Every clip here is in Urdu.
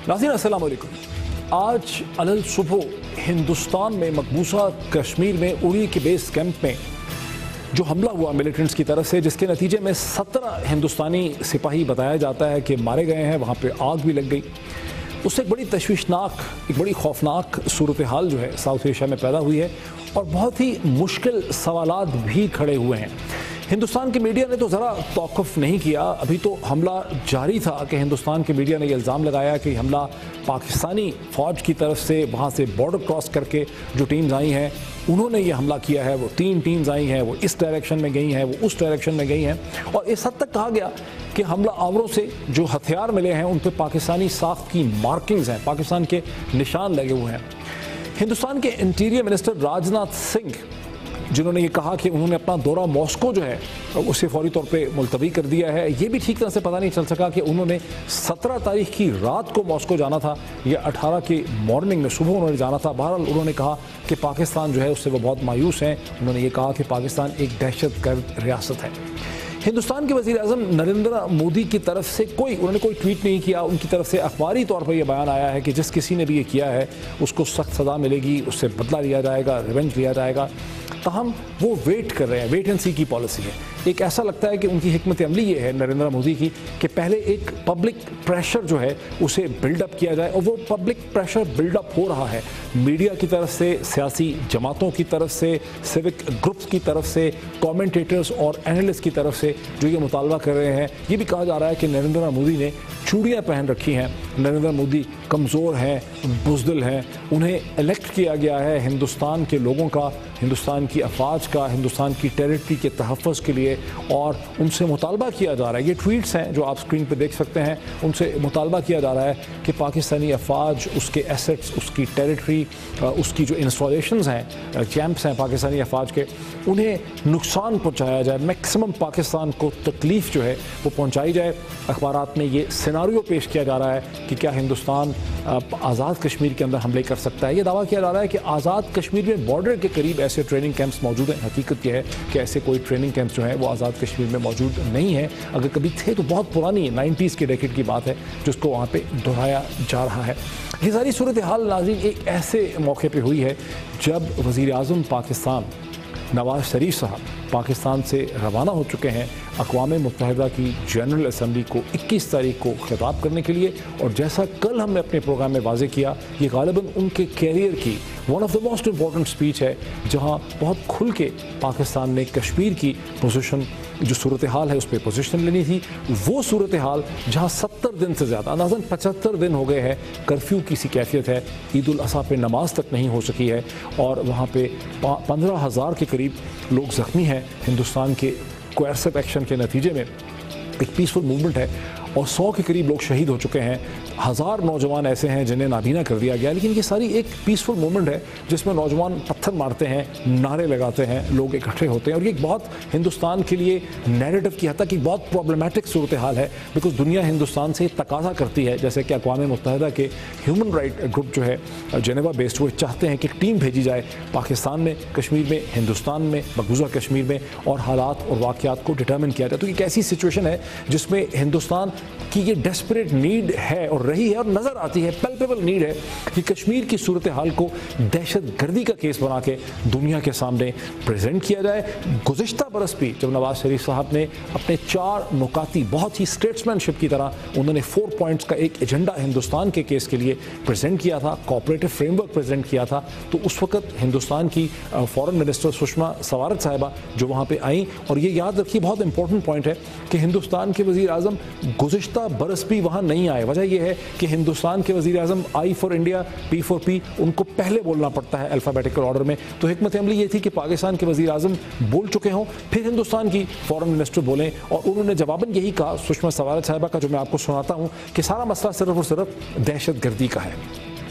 नाज़रीन अस्सलाम वालेकुम। आज अलल सुबह हिंदुस्तान में मकबूसा कश्मीर में उड़ी के बेस कैंप में जो हमला हुआ मिलिटेंट्स की तरफ से, जिसके नतीजे में 17 हिंदुस्तानी सिपाही बताया जाता है कि मारे गए हैं, वहाँ पे आग भी लग गई। उससे एक बड़ी तशवीशनाक, एक बड़ी खौफनाक सूरत हाल जो है साउथ एशिया में पैदा हुई है और बहुत ही मुश्किल सवालात भी खड़े हुए हैं। हिंदुस्तान के मीडिया ने तो ज़रा तौक़ुफ़ नहीं किया, अभी तो हमला जारी था कि हिंदुस्तान के मीडिया ने ये इल्ज़ाम लगाया कि हमला पाकिस्तानी फ़ौज की तरफ से, वहाँ से बॉर्डर क्रॉस करके जो टीम्स आई हैं उन्होंने ये हमला किया है। वो 3 टीम्स आई हैं, वो इस डायरेक्शन में गई हैं, वो उस डायरेक्शन में गई हैं और इस हद तक कहा गया कि हमला आवरों से जो हथियार मिले हैं उन पर पाकिस्तानी साख्त की मार्किंग्स हैं, पाकिस्तान के निशान लगे हुए हैं। हिंदुस्तान के इंटीरियर मिनिस्टर राजनाथ सिंह, जिन्होंने ये कहा कि उन्होंने अपना दौरा मॉस्को जो है उसे फौरी तौर पे मुलतवी कर दिया है, ये भी ठीक तरह से पता नहीं चल सका कि उन्होंने 17 तारीख की रात को मॉस्को जाना था या 18 की मॉर्निंग में सुबह उन्होंने जाना था। बहरहाल उन्होंने कहा कि पाकिस्तान जो है उससे वो बहुत मायूस हैं। उन्होंने ये कहा कि पाकिस्तान एक दहशतगर्द रियासत है। हिंदुस्तान के वज़ीर आज़म नरेंद्र मोदी की तरफ से उन्होंने कोई ट्वीट नहीं किया। उनकी तरफ से अखबारी तौर पर यह बयान आया है कि जिस किसी ने भी ये किया है उसको सख्त सज़ा मिलेगी, उससे बदला लिया जाएगा, रिवेंज लिया जाएगा। ताहम वो वेट कर रहे हैं, वेट एंड सी की पॉलिसी है। एक ऐसा लगता है कि उनकी हिकमत अमली ये है नरेंद्र मोदी की कि पहले एक पब्लिक प्रेशर जो है उसे बिल्डअप किया जाए और वो पब्लिक प्रेशर बिल्डअप हो रहा है मीडिया की तरफ से, सियासी जमातों की तरफ से, सिविक ग्रुप्स की तरफ से, कमेंटेटर्स और एनालिस्ट की तरफ से जो ये मुतालबा कर रहे हैं। ये भी कहा जा रहा है कि नरेंद्र मोदी ने चूड़ियाँ पहन रखी हैं, नरेंद्र मोदी कमज़ोर हैं, बुज़दिल हैं, उन्हें इलेक्ट किया गया है हिंदुस्तान के लोगों का, हिंदुस्तान की अफवाज का, हिंदुस्तान की टेरिटरी के तहफ़्फ़ुज़ के लिए, और उनसे मुतालबा किया जा रहा है। ये ट्वीट्स हैं जो आप स्क्रीन पर देख सकते हैं, उनसे मुतालबा किया जा रहा है कि पाकिस्तानी अफवाज, उसके एसेट्स, उसकी टेरिटरी, उसकी जो इंस्टॉलेशंस हैं, कैंप्स हैं पाकिस्तानी अफवाज के, उन्हें नुकसान पहुँचाया जाए, मैक्सिमम पाकिस्तान को तकलीफ़ जो है वो पहुँचाई जाए। अखबारात में ये सिनारियो पेश किया जा रहा है कि क्या हिंदुस्तान आज़ाद कश्मीर के अंदर हमले कर सकता है। ये दावा किया जा रहा है कि आज़ाद कश्मीर में बॉर्डर के करीब ऐसे ट्रेनिंग कैंप्स मौजूद हैं। हकीकत यह है कि ऐसे कोई ट्रेनिंग कैंप्स जो हैं वो आज़ाद कश्मीर में मौजूद नहीं है। अगर कभी थे तो बहुत पुरानी 90s के डेकेड की बात है जिसको वहाँ पे दोहराया जा रहा है। ये सारी सूरत हाल नाज़रीन एक ऐसे मौके पे हुई है जब वज़ीर आज़म पाकिस्तान नवाज शरीफ साहब पाकिस्तान से रवाना हो चुके हैं अक़वाम मुत्तहिदा की जनरल असम्बली को 21 तारीख को खिताब करने के लिए। और जैसा कल हमने अपने प्रोग्राम में वाज़े किया, ये गालिबन उनके कैरियर की one of the most important speech है जहाँ बहुत खुल के पाकिस्तान ने कश्मीर की पोजीशन, जो सूरत हाल है उस पर पोजीशन लेनी थी। वो सूरत हाल जहाँ 70 दिन से ज़्यादा, अंदाज़न 75 दिन हो गए हैं कर्फ्यू की सी कैफियत है, ईद उल अज़हा पे नमाज तक नहीं हो सकी है और वहाँ पे 15,000 के करीब लोग ज़ख्मी हैं। हिंदुस्तान के कोएर्सिव एक्शन के नतीजे में एक पीसफुल मूवमेंट है और 100 के करीब लोग शहीद हो चुके हैं। 1000 नौजवान ऐसे हैं जिन्हें नाबीना कर दिया गया। लेकिन ये सारी एक पीसफुल मूवमेंट है जिसमें नौजवान पत्थर मारते हैं, नारे लगाते हैं, लोग इकट्ठे होते हैं और ये एक बहुत हिंदुस्तान के लिए नैरेटिव की हद तक एक बहुत प्रॉब्लमेटिक सूरत हाल है। बिकॉज दुनिया हिंदुस्तान से तकाजा करती है, जैसे कि अक़वाम मुत्तहिदा के ह्यूमन राइट ग्रुप जो है जेनेवा बेस्ड, वो चाहते हैं कि एक टीम भेजी जाए पाकिस्तान में, कश्मीर में, हिंदुस्तान में, मकबूजा कश्मीर में और हालात और वाक़यात को डिटर्मिन किया जाए। तो ये एक ऐसी सिचुएशन है जिसमें हिंदुस्तान की ये डेस्परेट नीड है और रही है और नज़र आती है, पैल्पेबल नीड है कि कश्मीर की सूरत हाल को दहशत गर्दी का केस बना के दुनिया के सामने प्रेजेंट किया जाए। गुज़िश्ता बरस भी जब नवाज शरीफ साहब ने अपने 4 नुकाती, बहुत ही स्टेट्समैनशिप की तरह उन्होंने 4 पॉइंट्स का एक एजेंडा हिंदुस्तान के केस के लिए प्रेजेंट किया था, कोऑपरेटिव फ्रेमवर्क प्रेजेंट किया था, तो उस वक्त हिंदुस्तान की फॉरेन मिनिस्टर सुषमा स्वराज साहिबा जो वहाँ पर आई, और ये याद रखिए बहुत इंपॉर्टेंट पॉइंट है कि हिंदुस्तान के वज़ीर आज़म गुज़िश्ता बरस भी वहाँ नहीं आए। वजह यह है कि हिंदुस्तान के वज़ीर आज़म I for India, P for P, उनको पहले बोलना पड़ता है अल्फ़ाबेटिकल ऑर्डर में। तो हिकमत अमली ये थी कि पाकिस्तान के वज़ीर आज़म बोल चुके हों, फिर हिंदुस्तान की फॉरेन मिनिस्टर बोलें, और उन्होंने जवाबन यही कहा सुषमा स्वराज साहिबा का, जो मैं आपको सुनाता हूँ, कि सारा मसला सिर्फ और सिर्फ दहशत गर्दी का है।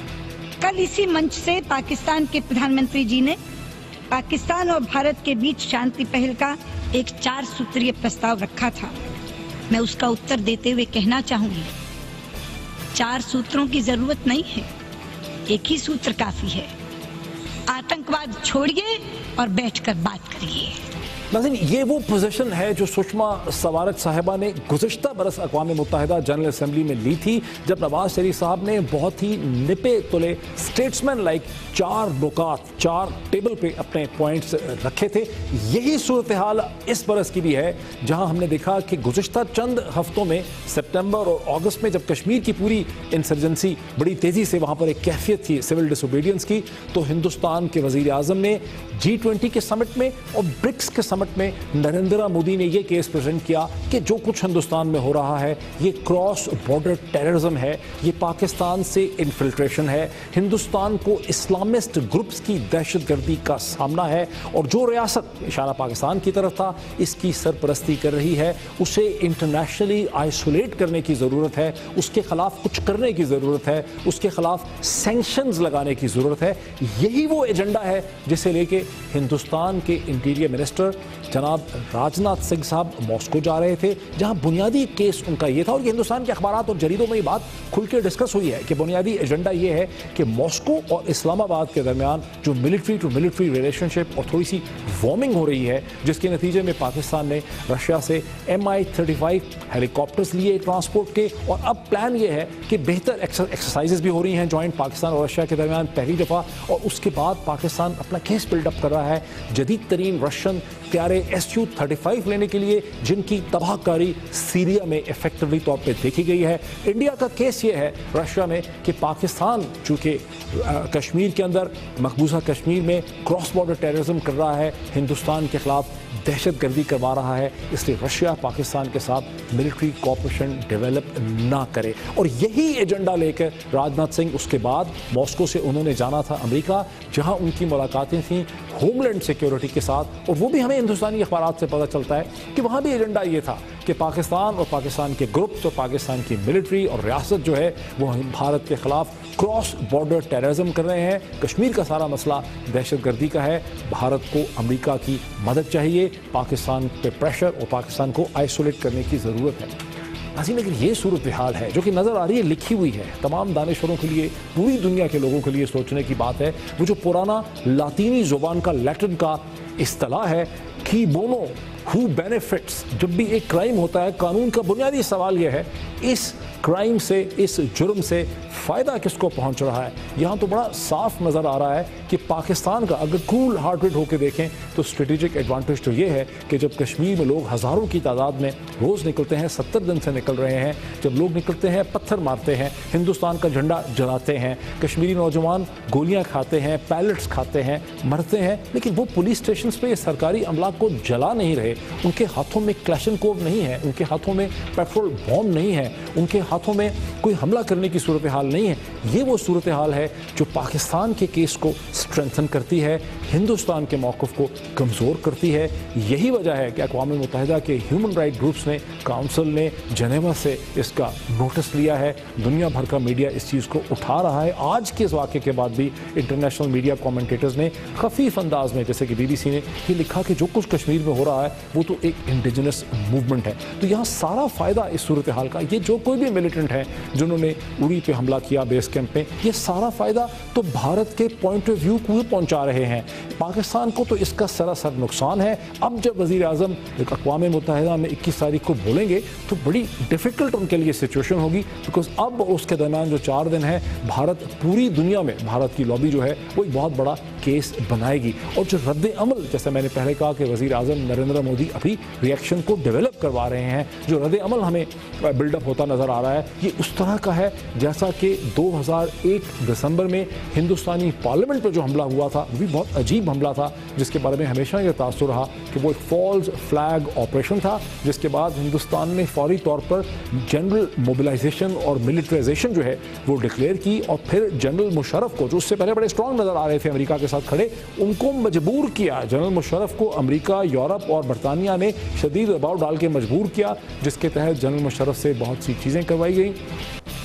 कल इसी मंच से पाकिस्तान के प्रधानमंत्री जी ने पाकिस्तान और भारत के बीच शांति पहल का एक 4 सूत्रीय प्रस्ताव रखा था। मैं उसका उत्तर देते हुए कहना चाहूंगी, 4 सूत्रों की जरूरत नहीं है, एक ही सूत्र काफी है। आतंकवाद छोड़िए और बैठकर बात करिए। नाज़रीन, ये वो पोजीशन है जो सुषमा स्वराज साहिबा ने गुज़िश्ता बरस अक़वाम मुत्तहिदा जनरल असम्बली में ली थी, जब नवाज शरीफ साहब ने बहुत ही निपे तुले स्टेट्समैन लाइक 4 नुकात 4 टेबल पे अपने पॉइंट्स रखे थे। यही सूरत हाल इस बरस की भी है, जहां हमने देखा कि गुज़िश्ता चंद हफ्तों में सितंबर और अगस्त में जब कश्मीर की पूरी इंसर्जेंसी बड़ी तेज़ी से वहाँ पर एक कैफियत थी सिविल डिसोबीडियंस की, तो हिंदुस्तान के वज़ीर आज़म ने G20 के समिट में और ब्रिक्स के समिट में नरेंद्र मोदी ने ये केस प्रेजेंट किया कि जो कुछ हिंदुस्तान में हो रहा है ये क्रॉस बॉर्डर टेररिज्म है, ये पाकिस्तान से इन्फिल्ट्रेशन है, हिंदुस्तान को इस्लामिस्ट ग्रुप्स की दहशतगर्दी का सामना है, और जो रियासत इशारा पाकिस्तान की तरफ था इसकी सरपरस्ती कर रही है, उसे इंटरनेशनली आइसोलेट करने की ज़रूरत है, उसके खिलाफ कुछ करने की ज़रूरत है, उसके खिलाफ सैंक्शंस लगाने की ज़रूरत है। यही वो एजेंडा है जिसे लेके हिंदुस्तान के इंटीरियर मिनिस्टर जनाब राजनाथ सिंह साहब मॉस्को जा रहे थे, जहां बुनियादी केस उनका ये था, और ये हिंदुस्तान के अखबारात और जरीदों में ये बात खुल के डिस्कस हुई है कि बुनियादी एजेंडा ये है कि मॉस्को और इस्लामाबाद के दरमियान जो मिलिट्री टू मिलिट्री रिलेशनशिप और थोड़ी सी वार्मिंग हो रही है, जिसके नतीजे में पाकिस्तान ने रशिया से MI-35 हेलीकॉप्टर्स लिए ट्रांसपोर्ट के, और अब प्लान ये है कि बेहतर एक्सरसाइजेज भी हो रही हैं जॉइंट पाकिस्तान और रशिया के दरमियान पहली दफ़ा, और उसके बाद पाकिस्तान अपना केस बिल्डअप कर रहा है जदीद तरीन रशियन त्यारे Su-35 लेने के लिए, जिनकी तबाहकारी सीरिया में इफेक्टिवली तौर पे देखी गई है। इंडिया का केस ये है रशिया में कि पाकिस्तान चूँकि कश्मीर के अंदर मकबूजा कश्मीर में क्रॉस बॉर्डर टेररिज्म कर रहा है, हिंदुस्तान के खिलाफ दहशतगर्दी करवा रहा है, इसलिए रशिया पाकिस्तान के साथ मिलिट्री कोऑपरेशन डेवलप ना करे। और यही एजेंडा लेकर राजनाथ सिंह उसके बाद मॉस्को से उन्होंने जाना था अमेरिका, जहां उनकी मुलाकातें थीं होमलैंड सिक्योरिटी के साथ, और वो भी हमें हिंदुस्तानी अखबारात से पता चलता है कि वहाँ भी एजेंडा ये था कि पाकिस्तान और पाकिस्तान के ग्रुप्स और पाकिस्तान की मिलिट्री और रियासत जो है वो भारत के खिलाफ क्रॉस बॉर्डर टेररिज्म कर रहे हैं। कश्मीर का सारा मसला दहशतगर्दी का है, भारत को अमेरिका की मदद चाहिए, पाकिस्तान पे प्रेशर और पाकिस्तान को आइसोलेट करने की ज़रूरत है। लेकिन ये सूरत हाल है जो कि नज़र आ रही है, लिखी हुई है, तमाम दानिश्वरों के लिए, पूरी दुनिया के लोगों के लिए सोचने की बात है। वो जो पुराना लातीनी ज़ुबान का लैटिन का इस्तिलाह है कि बोनो हु बेनिफिट्स, जब भी एक क्राइम होता है कानून का बुनियादी सवाल यह है इस क्राइम से, इस जुर्म से फ़ायदा किसको पहुंच रहा है। यहाँ तो बड़ा साफ नज़र आ रहा है कि पाकिस्तान का अगर कूल हार्टेड होकर देखें तो स्ट्रेटेजिक एडवांटेज तो ये है कि जब कश्मीर में लोग हज़ारों की तादाद में रोज़ निकलते हैं, 70 दिन से निकल रहे हैं, जब लोग निकलते हैं पत्थर मारते हैं, हिंदुस्तान का झंडा जलाते हैं, कश्मीरी नौजवान गोलियाँ खाते हैं, पैलेट्स खाते हैं, मरते हैं, लेकिन वो पुलिस स्टेशन पे सरकारी अमला को जला नहीं रहे, उनके हाथों में क्लैशनकोव नहीं है, उनके हाथों में पेट्रोल बॉम्ब नहीं है, उनके हाथों में कोई हमला करने की सूरत हाल नहीं है। ये वो सूरत हाल है जो पाकिस्तान के केस को स्ट्रेंथन करती है, हिंदुस्तान के मौक़िफ़ को कमज़ोर करती है। यही वजह है कि अक़वाम मुत्तहिदा के ह्यूमन राइट ग्रुप्स ने, काउंसिल ने जनेवा से इसका नोटिस लिया है, दुनिया भर का मीडिया इस चीज़ को उठा रहा है। आज के इस वाक़े के बाद भी इंटरनेशनल मीडिया कमेंटेटर्स ने खफीफ अंदाज में, जैसे कि BBC ने ये लिखा कि जो कुछ कश्मीर में हो रहा है वो तो एक इंडिजिनस मूवमेंट है। तो यहाँ सारा फ़ायदा इस सूरत हाल का, ये जो कोई भी मिलिटेंट है जिन्होंने उड़ी पे हमला किया बेस कैंप में, ये सारा फ़ायदा तो भारत के पॉइंट ऑफ व्यू को पहुँचा रहे हैं, पाकिस्तान को तो इसका सरासर नुकसान है। अब जब वज़ीर आज़म अक़वाम मुत्तहिदा में 21 तारीख को बोलेंगे तो बड़ी डिफ़िकल्ट उनके लिए सिचुएशन होगी, बिकॉज अब उसके दरमियान जो 4 दिन है भारत पूरी दुनिया में, भारत की लॉबी जो है वो एक बहुत बड़ा केस बनाएगी। और जो रद्द अमल, जैसे मैंने पहले कहा कि वज़ीर आज़म नरेंद्र मोदी अभी रिएक्शन को डेवलप करवा रहे हैं, जो रद्द अमल हमें बिल्डअप होता नज़र आ रहा है ये उस तरह का है जैसा कि 2001 दिसंबर में हिंदुस्तानी पार्लियामेंट पर जो हमला हुआ था वो भी बहुत अजीब हमला था, जिसके बारे में हमेशा ये तासुर रहा कि वो एक फॉल्स फ्लैग ऑपरेशन था, जिसके बाद हिंदुस्तान ने फौरी तौर पर जनरल मोबिलाइजेशन और मिलिट्राइजेशन जो है वो डिक्लेयर की, और फिर जनरल मुशर्रफ को, जो उससे पहले बड़े स्ट्रॉन्ग नज़र आ रहे थे अमेरिका के साथ खड़े, उनको मजबूर किया। जनरल मुशर्रफ को अमेरिका, यूरोप और बरतानिया ने शदीद दबाव डाल के मजबूर किया, जिसके तहत जनरल मुशर्रफ से बहुत सी चीज़ें करवाई गई।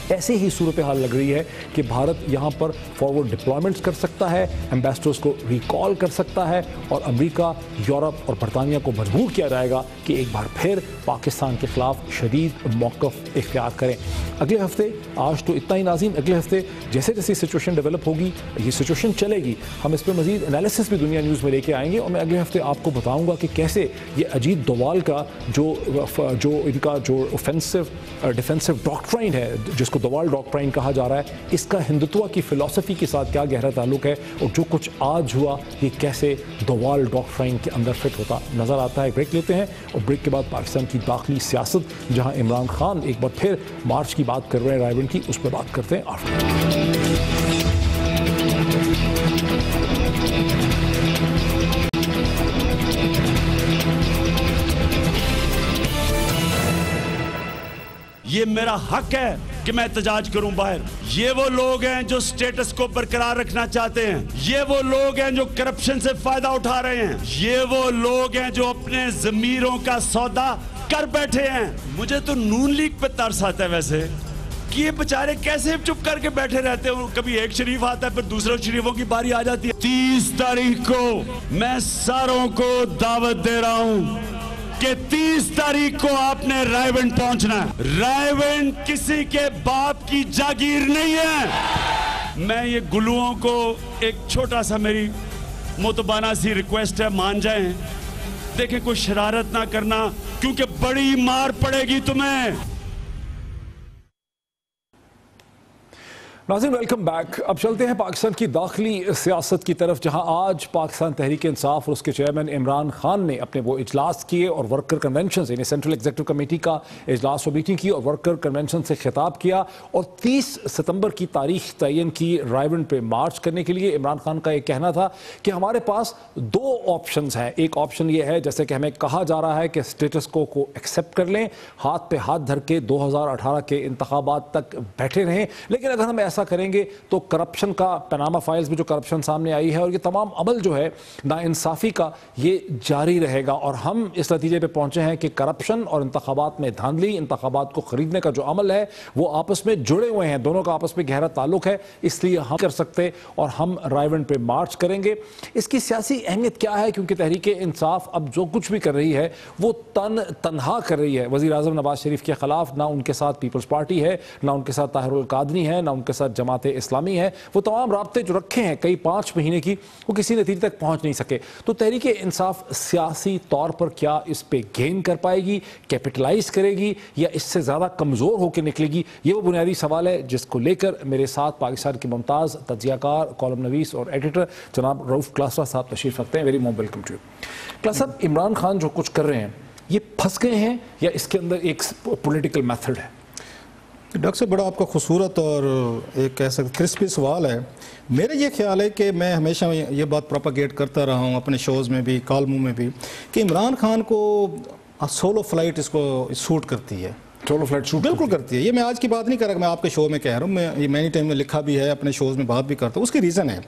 ایسے ہی صورتحال لگ رہی ہے کہ بھارت یہاں پر فارورڈ ڈپلائمنٹس کر سکتا ہے، ایمبیسڈرز کو ریکال کر سکتا ہے، اور امریکہ، یورپ اور برطانیہ کو مجبور کیا جائے گا کہ ایک بار پھر پاکستان کے خلاف شدید موقف اختیار کریں۔ اگلے ہفتے، آج تو اتنا ہی ناظرین، اگلے ہفتے جیسے جیسے سچویشن ڈیولپ ہوگی، یہ سچویشن چلے گی، ہم اس پہ مزید انالیسس بھی دنیا نیوز میں لے کے آئیں گے، اور میں اگلے ہفتے آپ کو بتاؤں گا کہ کیسے یہ اجیت دووال کا جو ان کا جو ڈیفینسو ڈاکٹرائن ہے، جس کو دووال ڈاکٹرائن کہا جا رہا ہے، اس کا ہندوتوا کی فلسفی کے ساتھ کیا گہرا تعلق ہے، اور جو کچھ آج ہوا یہ کیسے دووال ڈاکٹرائن کے اندر فٹ ہوتا نظر آتا ہے۔ بریک لیتے ہیں، اور بریک کے بعد پاکستان کی داخلی سیاست، جہاں عمران خان ایک بار پھر مارچ کی بات کر رہے ہیں، رائے ونڈ کی، اس پہ بات کرتے ہیں آفٹر۔ یہ میرا حق ہے کہ میں احتجاج کروں باہر۔ یہ وہ لوگ ہیں جو سٹیٹس کو برقرار رکھنا چاہتے ہیں، یہ وہ لوگ ہیں جو کرپشن سے فائدہ اٹھا رہے ہیں، یہ وہ لوگ ہیں جو اپنے ضمیروں کا سودا کر بیٹھے ہیں۔ مجھے تو نون لیگ پہ ترس آتا ہے ویسے کہ یہ بیچارے کیسے چپ کر کے بیٹھے رہتے ہیں، کبھی ایک شریف آتا ہے پھر دوسرے شریفوں کی باری آ جاتی ہے۔ 30 تاریخ کو میں ساروں کو دعوت دے رہا ہوں کہ 30 تاریخ کو آپ نے رائے ونڈ پہنچنا ہے۔ رائے ونڈ کسی کے باپ کی جاگیر نہیں ہے۔ میں یہ گلوؤں کو ایک چھوٹا سا میری متبانہ سی ریکویسٹ ہے، مان جائیں، دیکھیں کوئی شرارت نہ کرنا کیونکہ بڑی مار پڑے گی تمہیں۔ ناظرین ویلکم بیک۔ اب چلتے ہیں پاکستان کی داخلی سیاست کی طرف، جہاں آج پاکستان تحریک انصاف اور اس کے چیئرمین عمران خان نے اپنے وہ اجلاس کیے اور ورکر کنونشن، یعنی سینٹرل ایگزیکٹو کمیٹی کا اجلاس اور میٹنگ کی، اور ورکر کنونشن سے خطاب کیا، اور 30 ستمبر کی تاریخ تعین کی رائے ونڈ پہ مارچ کرنے کے لیے۔ عمران خان کا یہ کہنا تھا کہ ہمارے پاس 2 آپشنز ہیں۔ ایک آپشن یہ ہے، جیسے کہ ہمیں کہا جا رہا ہے، کہ سٹیٹس کو ایکسیپٹ کر لیں، ہاتھ پہ ہاتھ دھر کے 2018 کے انتخابات تک بیٹھے رہیں، لیکن اگر ہم ایسا کریں گے تو کرپشن کا پاناما فائلز میں جو کرپشن سامنے آئی ہے، اور یہ تمام عمل جو ہے ناانصافی کا، یہ جاری رہے گا، اور ہم اس نتیجے پہ پہنچے ہیں کہ کرپشن اور انتخابات میں دھاندلی، انتخابات کو خریدنے کا جو عمل ہے وہ آپس میں جڑے ہوئے ہیں، دونوں کا آپس میں گہرا تعلق ہے، اس لیے ہم کر سکتے اور ہم رائے ونڈ پہ مارچ کریں گے۔ اس کی سیاسی اہمیت کیا ہے؟ کیونکہ تحریک انصاف اب جو کچھ بھی کر رہی ہے وہ تنہا کر رہی ہے۔ وزیر اعظم نواز شریف کے خلاف نہ ان کے ساتھ پیپلز پارٹی ہے، نہ ان کے ساتھ طاہر القادری ہے، نہ ان کے ساتھ جماعت اسلامی ہے۔ وہ تمام رابطے جو رکھے ہیں کئی 5 مہینے کی، وہ کسی نتیجے تک پہنچ نہیں سکے۔ تو تحریک انصاف سیاسی طور پر کیا اس پہ گین کر پائے گی، کیپٹلائز کرے گی، یا اس سے زیادہ کمزور ہو کے نکلے گی؟ یہ وہ بنیادی سوال ہے جس کو لے کر میرے ساتھ پاکستان کے ممتاز تجزیہ کار، کالم نویس اور ایڈیٹر جناب رؤف کلاسرا صاحب تشریف رکھتے ہیں۔ Very warm welcome to you Klasra صاحب۔ عمران خان جو کچھ کر رہے ہیں یہ پھنس گئے ہیں یا اس کے اندر ایک پولیٹیکل میتھڈ ہے؟ ڈاکٹر صاحب بڑا آپ کا خوبصورت اور ایک کہہ سکتے کرسپی سوال ہے۔ میرا یہ خیال ہے کہ میں ہمیشہ یہ بات پروپاگیٹ کرتا رہا ہوں اپنے شوز میں بھی، کالموں میں بھی، کہ عمران خان کو سولو فلائٹ اس کو سوٹ کرتی ہے۔ سولو فلائٹ سوٹ بالکل کرتی ہے۔ یہ میں آج کی بات نہیں کر رہا، میں آپ کے شو میں کہہ رہا ہوں، میں یہ مینی ٹائم میں لکھا بھی ہے، اپنے شوز میں بات بھی کرتا ہوں۔ اس کی ریزن ہے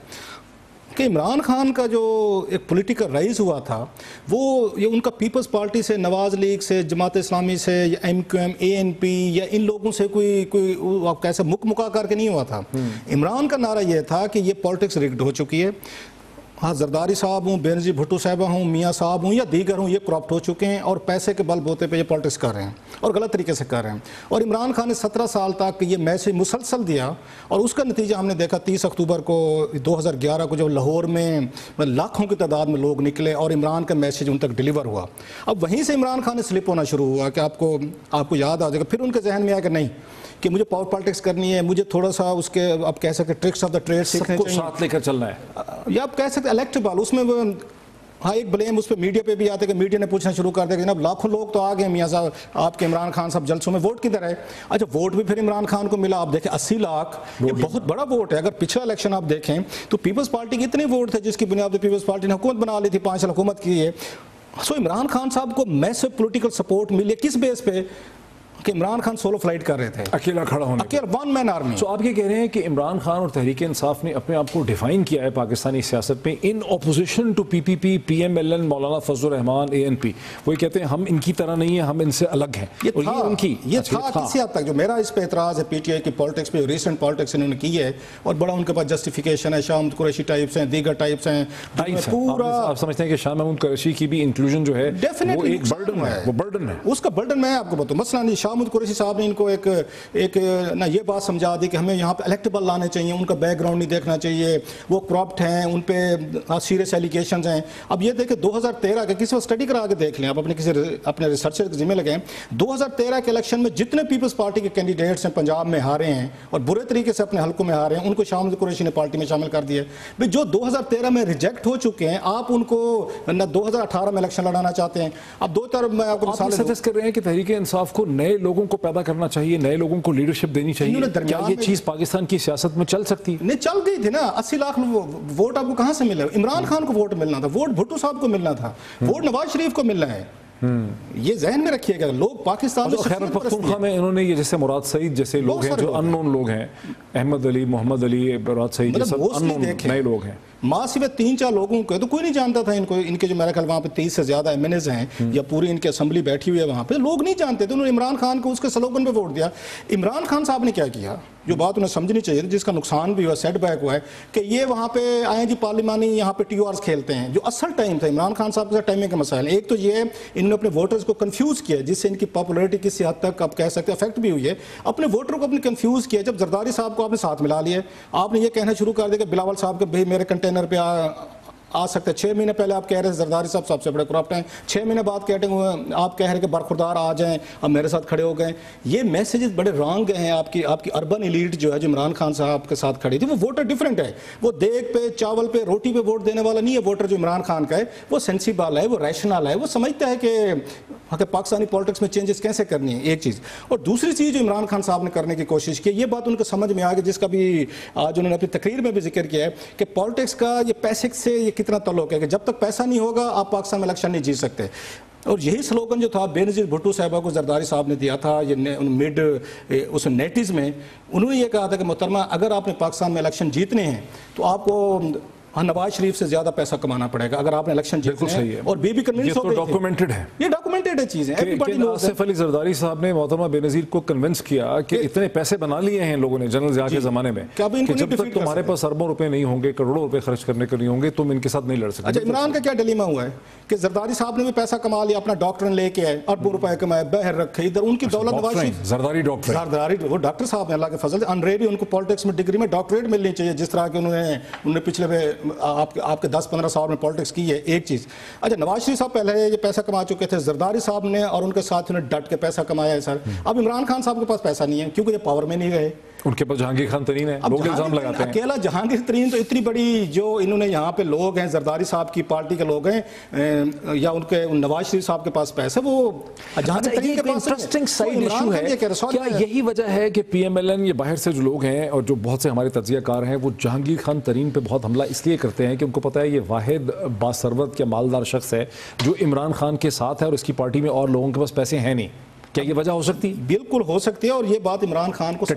کہ عمران خان کا جو ایک پولیٹیکل رائز ہوا تھا، وہ یہ ان کا پیپلز پارٹی سے، نواز لیگ سے، جماعت اسلامی سے، یا M Q M, A N P, یا ان لوگوں سے کوئی آپ کیسے مکا کر کے نہیں ہوا تھا۔ عمران کا نعرہ یہ تھا کہ یہ پالیٹکس ریگڈ ہو چکی ہے، ہاں زرداری صاحب ہوں، بینظیر بھٹو صاحبہ ہوں، میاں صاحب ہوں یا دیگر ہوں، یہ کراپٹ ہو چکے ہیں اور پیسے کے بل بوتے پہ یہ پالیٹکس کر رہے ہیں اور غلط طریقے سے کر رہے ہیں۔ اور عمران خان نے 17 سال تک یہ میسیج مسلسل دیا، اور اس کا نتیجہ ہم نے دیکھا 30 اکتوبر کو 2011 کو جب لاہور میں لاکھوں کی تعداد میں لوگ نکلے اور عمران کا میسیج ان تک ڈیلیور ہوا۔ اب وہیں سے عمران خان نے سلپ ہونا شروع ہوا کہ آپ کو یاد آ جائے گا۔ پھر ان کے ذہن میں آیا کہ نہیں، کہ مجھے پاور پالیٹکس کرنی ہے، مجھے تھوڑا سا اس کے آپ کہہ سکتے ٹرکس آف دا ٹریڈ سیکھنے چاہیے، ساتھ لے کر چلنا ہے، یا آپ کہہ سکتے الیکٹبل۔ اس میں ہاں ایک بلیم اس پہ میڈیا پہ بھی آتے کہ میڈیا نے پوچھنا شروع کر دیا کہ جناب لاکھوں لوگ تو آ گئے میاں صاحب آپ کے عمران خان صاحب جلسوں میں، ووٹ کدھر ہے؟ اچھا ووٹ بھی پھر عمران خان کو ملا۔ آپ دیکھیں 80 لاکھ یہ بہت بڑا ووٹ ہے۔ اگر پچھلا الیکشن آپ دیکھیں تو پیپلز پارٹی کے اتنے ووٹ تھے جس کی بنیاد پہ پیپلز پارٹی نے حکومت بنا لی تھی، 5 سال حکومت کی ہے۔ سو عمران خان صاحب کو میسو پولیٹیکل سپورٹ ملی کس بیس پہ کہ عمران خان سولو فلائٹ کر رہے تھے, اکیلا کھڑا ہونے, اکیلا ون مین آرمی. تو آپ یہ کہہ رہے ہیں کہ عمران خان اور تحریک انصاف نے اپنے آپ کو ڈیفائن کیا ہے پاکستانی سیاست میں ان opposition to P P P, P M L N, Maulana Fazal Rahman, a N پی. وہ کہتے ہیں ہم ان کی طرح نہیں ہیں, ہم ان سے الگ ہیں. یہ تھا کسی حد تک. جو میرا اس پہ اعتراض ہے پی ٹی آئی کی پالیٹکس پہ, ریسنٹ پالیٹکس انہوں نے کی ہے, اور بڑا ان کے پاس جسٹیفیکیشن ہے, شاہ محمود قریشی ٹائپس ہیں, دیگر ٹائپس ہیں, پورا آپ سمجھتے ہیں کہ شاہ محمود قریشی کی بھی انکلوژن جو ہے وہ ایک برڈن ہے, وہ برڈن ہے, اس کا برڈن میں آپ کو بتاؤں. مثلا شاہ محمود قریشی صاحب نے ان کو ایک نہ یہ بات سمجھا دی کہ ہمیں یہاں پہ الیکٹیبل لانے چاہیے, ان کا بیک گراؤنڈ نہیں دیکھنا چاہیے, وہ کرپٹ ہیں, ان پہ سیریس ایلیگیشنز ہیں. اب یہ دیکھیں 2013 کے کسی کو اسٹڈی کرا کے دیکھ لیں آپ, اپنے ریسرچر کے ذمہ لگیں. 2013 کے الیکشن میں جتنے پیپلز پارٹی کے کینڈیڈیٹس ہیں پنجاب میں ہارے ہیں اور برے طریقے سے اپنے حلقوں میں ہارے ہیں, ان کو شاہ محمود قریشی نے پارٹی میں شامل کر دیا ہے. جو 2013 میں ریجیکٹ ہو چکے ہیں, آپ ان کو نہ 2018 میں الیکشن لڑانا چاہتے ہیں. اب دو طرف میں آپ کو مثال سجیسٹ کر رہے ہیں کہ تحریک انصاف کو نئے لوگوں کو پیدا کرنا چاہیے, نئے لوگوں کو لیڈرشپ دینی چاہیے. کیا یہ چیز پاکستان کی سیاست میں چل سکتی؟ نہیں, چل گئی تھی نا. 80 لاکھ ووٹ آپ کو کہاں سے ملے؟ عمران خان کو ووٹ ملنا تھا, ووٹ بھٹو صاحب کو ملنا تھا, ووٹ نواز شریف کو ملنا ہے. یہ ذہن میں رکھیے گا. لوگ پاکستان میں خیبر پختونخوا میں انہوں نے یہ جیسے مراد سعید جیسے لوگ ہیں جو ان نون لوگ ہیں, احمد علی, محمد علی, مراد سعید, یہ سب ان نون نئے لوگ ہیں. ماں صرف 3-4 لوگوں کو, تو کوئی نہیں جانتا تھا ان کو. ان کے جو میرا خیال وہاں پہ 30 سے زیادہ ایم این ایز ہیں, یا پوری ان کی اسمبلی بیٹھی ہوئی ہے وہاں پہ, لوگ نہیں جانتے تھے. انہوں نے عمران خان کو اس کے سلوگن پہ ووٹ دیا. عمران خان صاحب نے کیا کیا, جو بات انہیں سمجھنی چاہیے تھی, جس کا نقصان بھی ہوا, سیٹ بیک ہوا ہے, کہ یہ وہاں پہ آئے جی پارلیمانی یہاں پہ ٹی آرز کھیلتے ہیں. جو اصل ٹائم تھا عمران خان صاحب کے ساتھ ٹائمنگ کے مسائل, ایک تو یہ انہوں نے اپنے ووٹرز کو کنفیوز کیا, جس سے ان کی پاپولیرٹی کسی حد تک آپ کہہ سکتے افیکٹ بھی ہوئی ہے. اپنے ووٹر کو اپنے کنفیوز کیا. جب زرداری صاحب کو آپ نے ساتھ ملا لیا, آپ نے یہ کہنا شروع کر دیا کہ بلاول صاحب کے بھائی میرے کنٹینر پہ آ سکتے. 6 مہینے پہلے آپ کہہ رہے ہیں زرداری صاحب سب سے بڑے کرپٹ ہیں, 6 مہینے بعد کہتے ہیں آپ کہہ رہے ہیں کہ برخوردار آ جائیں, اب میرے ساتھ کھڑے ہو گئے. یہ میسیجز بڑے رانگ ہیں. آپ کی اربن ایلیٹ جو ہے, جو عمران خان صاحب کے ساتھ کھڑی تھی, وہ ووٹر ڈیفرنٹ ہے. وہ دیگ پہ, چاول پہ, روٹی پہ ووٹ دینے والا نہیں ہے ووٹر جو عمران خان کا ہے. وہ سینسیبل ہے, وہ ریشنل ہے, وہ سمجھتا ہے کہ پاکستانی پالیٹکس میں چینجز کیسے کرنی ہے, ایک چیز. اور دوسری چیز جو عمران خان صاحب نے کرنے کی کوشش کی, یہ بات ان کو سمجھ میں آ گئی, جس کا بھی آج انہوں نے اپنی تقریر میں بھی ذکر کیا ہے, کہ پالیٹکس کا یہ پیسے سے یہ کتنا تعلق ہے, کہ جب تک پیسہ نہیں ہوگا آپ پاکستان میں الیکشن نہیں جیت سکتے. اور یہی سلوگن جو تھا بے نظیر بھٹو صاحبہ کو زرداری صاحب نے دیا تھا یہ مڈ اس 90s میں. انہوں نے یہ کہا تھا کہ محترمہ اگر آپ نے پاکستان میں الیکشن جیتنے ہیں تو آپ کو نواز شریف سے زیادہ پیسہ کمانا پڑے گا اگر آپ نے الیکشن جیتنا ہے. اور بی کنونس ہو گئی, ڈاکومنٹڈ ہے, یہ ڈاکومنٹڈ ہے چیزیں. آصف علی زرداری صاحب نے محترمہ بے نظیر کو کنونس کیا کہ اتنے پیسے بنا لیے ہیں لوگوں نے جنرل ضیاء کے زمانے میں, کہ جب تک تمہارے پاس اربوں روپے نہیں ہوں گے, کروڑوں روپے خرچ کرنے کے نہیں ہوں گے, تم ان کے ساتھ نہیں لڑ سکتے. اچھا, عمران کا کیا ڈلیما ہوا ہے کہ زرداری صاحب نے بھی پیسہ کما لیا, اپنا ڈاکٹر لے کے آئے, اربوں روپے کمائے, بہر رکھے ادھر. ان کی دولت نواز شریف زرداری ڈاکٹر, وہ ڈاکٹر صاحب ہیں اللہ کے فضل سے, انریڈی, ان کو پالیٹکس میں ڈگری میں ڈاکٹریٹ ملنی چاہیے, جس طرح کہ انہوں نے پچھلے آپ کے 10-15 سال میں پالیٹکس کی ہے. ایک چیز. اچھا, نواز شریف صاحب پہلے یہ پیسہ کما چکے تھے, زرداری صاحب نے اور ان کے ساتھیوں نے ڈٹ کے پیسہ کمایا ہے سر. اب عمران خان صاحب کے پاس پیسہ نہیں ہے کیونکہ یہ پاور میں نہیں رہے. ان کے پاس جہانگیر خان ترین ہے, لوگ الزام لگاتے ہیں. اکیلا جہانگیر ترین تو اتنی بڑی جو انہوں نے یہاں پہ لوگ ہیں, زرداری صاحب کی پارٹی کے لوگ ہیں, یا ان کے نواز شریف صاحب کے پاس پیسہ, وہ جہانگیر ترین کے پاس. انٹرسٹنگ سائیڈ ایشو ہے, کیا یہی وجہ ہے کہ پی ایم ایل این, یہ باہر سے جو لوگ ہیں اور جو بہت سے ہمارے تجزیہ کار ہیں, وہ جہانگیر خان ترین پہ بہت حملہ اس لیے کرتے ہیں کہ ان کو پتہ ہے یہ واحد باثروت یا مالدار شخص ہے جو عمران خان کے ساتھ ہے اور اس کی پارٹی میں اور لوگوں کے پاس پیسے ہیں نہیں. کیا یہ وجہ ہو سکتی؟ بالکل ہو سکتی ہے. اور یہ بات عمران خان کو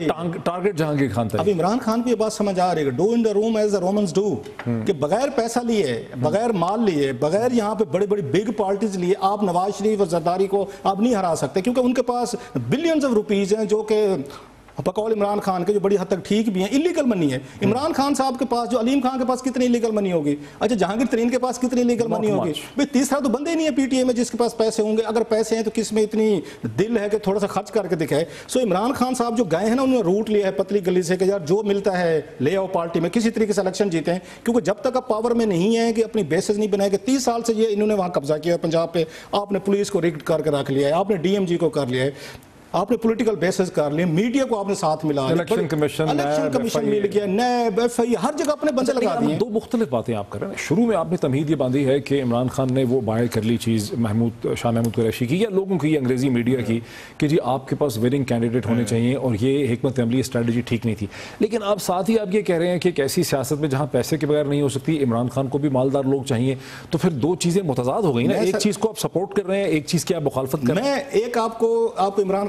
ٹارگٹ جہانگیر خان تھا. اب عمران خان کو یہ بات سمجھ آ رہی ہے, do in the Rome as the Romans do, کہ بغیر پیسہ لیے, بغیر مال لیے, بغیر یہاں پہ بڑی بڑی بگ پارٹیز لیے آپ نواز شریف اور زرداری کو آپ نہیں ہرا سکتے, کیونکہ ان کے پاس بلینز آف روپیز ہیں جو کہ بقول عمران خان کے جو بڑی حد تک ٹھیک بھی ہیں, انلیگل منی ہے. عمران خان صاحب کے پاس, جو علیم خان کے پاس کتنی انلیگل منی ہوگی, اچھا جہانگیر ترین کے پاس کتنی انلیگل منی ہوگی, بھئی تیسرا تو بندے ہی نہیں ہے پی ٹی اے میں جس کے پاس پیسے ہوں گے. اگر پیسے ہیں تو کس میں اتنی دل ہے کہ تھوڑا سا خرچ کر کے دکھائے. سو عمران خان صاحب جو گئے ہیں نا, انہوں نے روٹ لیا ہے پتلی گلی سے کہ یار جو ملتا ہے لے آؤ پارٹی میں, کسی طریقے سے الیکشن جیتے ہیں, کیونکہ جب تک آپ پاور میں نہیں ہیں کہ اپنی بیسز نہیں بنائے, کہ 30 سال سے یہ انہوں نے وہاں قبضہ کیا ہے پنجاب پہ, آپ نے پولیس کو ریگڈ کر کے رکھ لیا ہے, آپ نے ڈی ایم جی کو کر لیا ہے, آپ نے پولیٹیکل بیسز کر لیے, میڈیا کو آپ نے ساتھ ملا, الیکشن کمیشن مل گیا, نیب, ایف آئی, ہر جگہ اپنے بندے لگا دیے. دو مختلف باتیں آپ کر رہے ہیں. شروع میں آپ نے تمہید یہ باندھی ہے کہ عمران خان نے وہ باہر کر لی چیز شاہ محمود قریشی کی یا لوگوں کی, انگریزی میڈیا کی, کہ جی آپ کے پاس وننگ کینڈیڈیٹ ہونے چاہیے, اور یہ حکمت عملی اسٹریٹجی ٹھیک نہیں تھی. لیکن آپ ساتھ ہی آپ یہ کہہ رہے ہیں کہ ایک ایسی سیاست میں جہاں پیسے کے بغیر نہیں ہو سکتی, عمران خان کو بھی مالدار لوگ چاہیے, تو پھر دو چیزیں متضاد ہو گئی نا. ایک چیز کو آپ سپورٹ کر رہے ہیں, ایک چیز کی آپ مخالفت کر رہے ہیں. میں ایک آپ عمران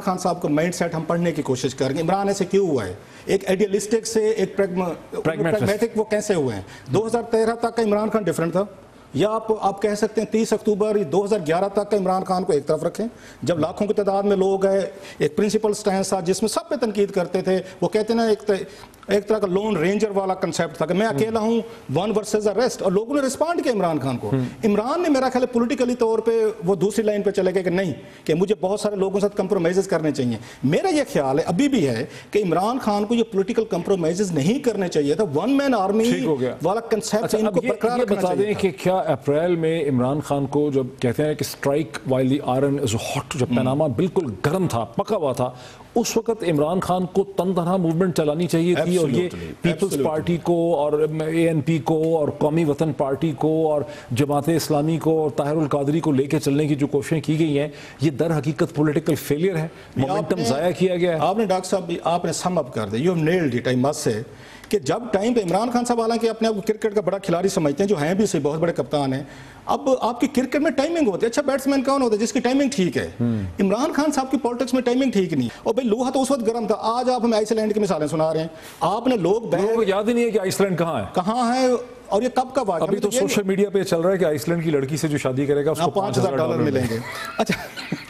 خان صاحب کا مائنڈ سیٹ ہم پڑھنے کی کوشش کریں گے. عمران ایسے کیوں ہوا ہے, ایک ایڈیلسٹک سے ایک پریگمیٹک وہ کیسے ہوئے ہیں. 2013 تک کا عمران خان ڈیفرنٹ تھا, یا آپ کہہ سکتے ہیں 30 اکتوبر 2011 تک کا عمران خان کو ایک طرف رکھیں, جب لاکھوں کی تعداد میں لوگ ہیں, ایک پرنسپل سٹینس تھا جس میں سب پہ تنقید کرتے تھے. وہ کہتے ہیں نا ایک طرح کا لون رینجر والا کنسیپٹ تھا کہ میں اکیلا ہوں, ون ورسز دا ریسٹ, اور لوگوں نے رسپونڈ کیا عمران خان کو. عمران نے میرا خیال ہے پولیٹیکلی طور پہ وہ دوسری لائن پہ چلے گئے کہ نہیں, کہ مجھے بہت سارے لوگوں کے ساتھ کمپرومائزز کرنے چاہیے. میرا یہ خیال ہے ابھی بھی ہے کہ عمران خان کو یہ پولیٹیکل کمپرومائزز نہیں کرنے چاہیے تھا. ون مین آرمی والا کنسیپٹ ان کو برقرار رکھنا چاہیے. بتا دیں کہ کیا اپریل میں عمران خان کو جب کہتے ہیں کہ strike while the iron is hot, جب پیناما بالکل گرم تھا, پکا ہوا تھا, اس وقت عمران خان کو تن تنہا موومنٹ چلانی چاہیے تھی, اور یہ پیپلز پارٹی کو اور اے این پی کو اور قومی وطن پارٹی کو اور جماعت اسلامی کو اور طاہر القادری کو لے کے چلنے کی جو کوششیں کی گئی ہیں, یہ در حقیقت پولیٹیکل فیلئر ہے, مومنٹم ضائع کیا گیا ہے. آپ نے ڈاکٹر صاحب آپ نے سم اپ کر دیا, you have nailed it, I must say, کہ جب ٹائم پہ عمران خان صاحب حالانکہ اپنے آپ کو کرکٹ کا بڑا کھلاڑی سمجھتے ہیں, جو ہیں بھی صحیح بہت بڑے کپتان ہیں. اب آپ کی کرکٹ میں ٹائمنگ ہوتی ہے, اچھا بیٹسمین کون ہوتا ہے جس کی ٹائمنگ ٹھیک ہے. عمران خان صاحب کی پالیٹکس میں ٹائمنگ ٹھیک نہیں, اور بھائی لوہا تو اس وقت گرم تھا. آج آپ ہمیں آئس لینڈ کی مثالیں سنا رہے ہیں, آپ نے لوگ یاد ہی نہیں ہے کہ آئس لینڈ کہاں ہے, اور یہ کب کا واقعہ. ابھی تو سوشل میڈیا پہ چل رہا ہے کہ آئس لینڈ کی لڑکی سے جو شادی کرے گا اس کو $5,000 ملیں گے. اچھا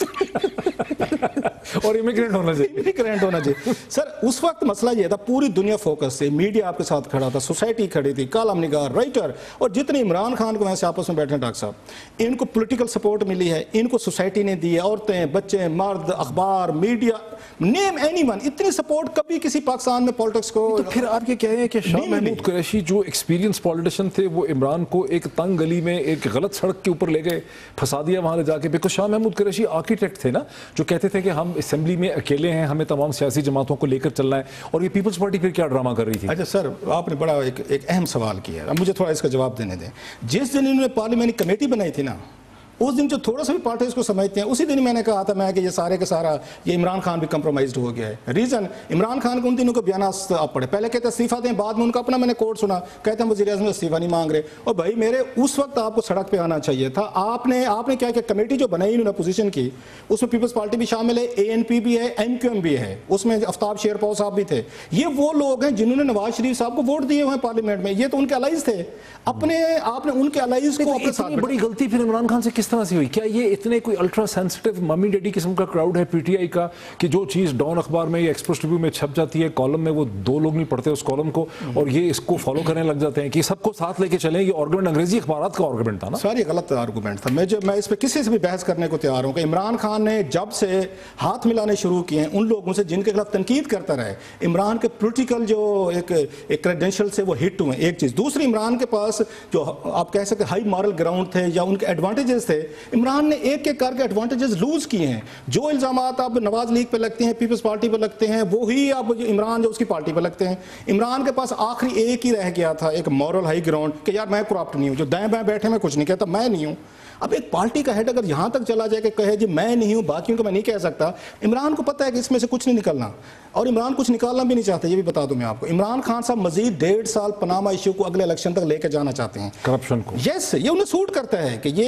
اور امیگرینٹ ہونا چاہیے. سر اس وقت مسئلہ یہ تھا, پوری دنیا فوکس سے, میڈیا آپ کے ساتھ کھڑا تھا, سوسائٹی کھڑی تھی, کالم نگار, رائٹر, اور جتنے عمران خان کو ویسے آپس میں بیٹھے ہیں ڈاکٹر صاحب, ان کو پولیٹیکل سپورٹ ملی ہے, ان کو سوسائٹی نے دی ہے, عورتیں, بچے, مرد, اخبار, میڈیا, نیم اینی ون, اتنی سپورٹ کبھی کسی پاکستان میں پالیٹکس کو. تو پھر آپ یہ کہہ رہے ہیں کہ شاہ محمود قریشی جو ایکسپیرینس پولیٹیشین تھے, وہ عمران کو ایک تنگ گلی میں ایک غلط سڑک کے اوپر لے گئے, پھنسا دیا وہاں لے جا کے. بیکاز شاہ محمود قریشی آرکیٹیکٹ تھے نا, جو کہتے تھے کہ ہم اسمبلی میں اکیلے ہیں, ہمیں تمام سیاسی جماعتوں کو لے کر چلنا ہے, اور یہ پیپلز پارٹی پھر کیا ڈرامہ کر رہی تھی. اچھا سر, آپ نے بڑا ایک اہم سوال کیا ہے, اب مجھے تھوڑا اس کا جواب دینے دیں. جس دن انہوں نے پارلیمنٹ کمیٹی بنائی تھی نا, اس دن جو تھوڑا سا بھی پارٹیز کو سمجھتے ہیں, اسی دن میں نے کہا تھا میں کہ یہ سارے کے سارا یہ عمران خان بھی کمپرومائزڈ ہو گیا ہے. ریزن, عمران خان کو ان دنوں کو بیانات آپ پڑھے, پہلے کہتے استعفیٰ دیں, بعد میں ان کا اپنا میں نے کوٹ سنا, کہتے ہیں وزیر اعظم استعفیٰ نہیں مانگ رہے. اور بھائی میرے اس وقت آپ کو سڑک پہ آنا چاہیے تھا. آپ نے کیا کہ کمیٹی جو بنائی انہوں نے پوزیشن کی, اس میں پیپلز پارٹی بھی شامل ہے, اے این پی بھی ہے, ایم کیو ایم بھی ہے, اس میں آفتاب شیر پاؤ صاحب بھی تھے. یہ وہ لوگ ہیں جنہوں نے نواز شریف صاحب کو ووٹ دیے ہوئے ہیں پارلیمنٹ میں, یہ تو ان کے الائز تھے. آپ نے ان کے الائز کو اپنے ساتھ. بڑی غلطی پھر عمران خان سے کس طرح سے ہوئی؟ کیا یہ اتنے کوئی الٹرا سینسٹیو ممی ڈیڈی قسم کا کراؤڈ ہے پی ٹی آئی کا, کہ جو چیز ڈان اخبار میں یا ایکسپریس ریویو میں چھپ جاتی ہے کالم میں, وہ 2 لوگ نہیں پڑھتے اس کالم کو, اور یہ اس کو فالو کرنے لگ جاتے ہیں کہ سب کو ساتھ لے کے چلیں؟ یہ آرگومنٹ انگریزی اخبارات کا آرگومنٹ تھا نا. ساری غلط آرگومنٹ تھا. میں اس پہ کسی سے بھی بحث کرنے کو تیار ہوں کہ عمران خان نے جب سے ہاتھ ملانے شروع کیے ہیں ان لوگوں سے جن کے خلاف تنقید کرتا رہے, عمران کے پولیٹیکل جو ایک کریڈینشل سے وہ ہٹ ہوئے. ایک چیز دوسری, عمران کے پاس جو آپ کہہ سکتے ہائی مارل گراؤنڈ تھے یا ان کے ایڈوانٹیجز تھے, عمران نے ایک ایک کر کے ایڈوانٹیجز لوز کیے ہیں. جو الزامات اب نواز لیگ پہ لگتے ہیں, پیپلز پارٹی پہ لگتے ہیں, وہی اب عمران جو اس کی پارٹی پہ لگتے ہیں. عمران کے پاس آخری ایک ہی رہ گیا تھا, ایک مورل ہائی گراؤنڈ, کہ یار میں کرپٹ نہیں ہوں, جو دائیں بائیں بیٹھے میں کچھ نہیں کہتا, میں نہیں ہوں. اب ایک پارٹی کا ہیڈ اگر یہاں تک چلا جائے کہ کہے جی میں نہیں ہوں, باقیوں کو میں نہیں کہہ سکتا, عمران کو پتہ ہے کہ اس میں سے کچھ نہیں نکلنا, اور عمران کچھ نکالنا بھی نہیں چاہتے. یہ بھی بتا دوں میں آپ کو, عمران خان صاحب مزید 1.5 سال پناما ایشو کو اگلے الیکشن تک لے کے جانا چاہتے ہیں, کرپشن کو. یس, یہ انہیں سوٹ کرتا ہے کہ